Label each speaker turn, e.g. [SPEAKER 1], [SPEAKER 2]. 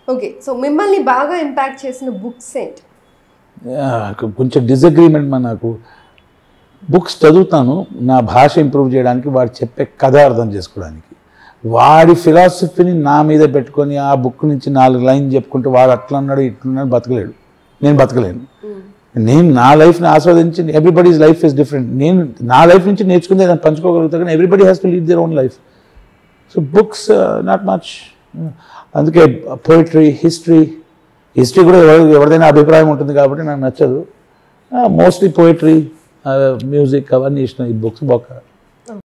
[SPEAKER 1] Okay, so మిమ్మల్ని బాగా impact చేసిన బుక్స్ ఏంటి?
[SPEAKER 2] కొంచెం డిసగ్రీమెంట్ నాకు. బుక్స్ చదువుతాను నా భాష ఇంప్రూవ్ చేయడానికి, వాడు చెప్పే కథ అర్థం చేసుకోవడానికి. వాడి ఫిలాసఫీని నా మీద పెట్టుకొని ఆ బుక్ నుంచి 4 లైన్ చెప్పుకుంటూ వాడు అట్లా అన్నాడు ఇట్లున్నాడు బతకలేడు, నేను బతకలేను. నేను నా లైఫ్ని ఆస్వాదించి, ఎవ్రీబడీస్ లైఫ్ ఇస్ డిఫరెంట్. నేను నా లైఫ్ నుంచి నేర్చుకుంటే దాన్ని పంచుకోగలుగుతా, కానీ everybody has to lead their own life. So books not much. అందుకే పోయిటరీ, హిస్టరీ కూడా ఎవరిదైనా అభిప్రాయం ఉంటుంది కాబట్టి నాకు నచ్చదు. మోస్ట్లీ పోయిటరీ, మ్యూజిక్ అవన్నీ ఇష్టం. ఈ బుక్స్ బాగా